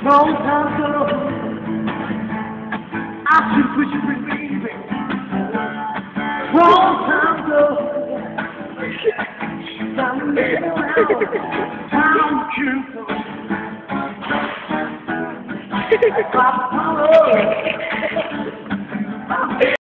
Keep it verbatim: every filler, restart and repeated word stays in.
Long time ago, I should put you with me, baby. Long time ago, I'm living around town cute. Papa,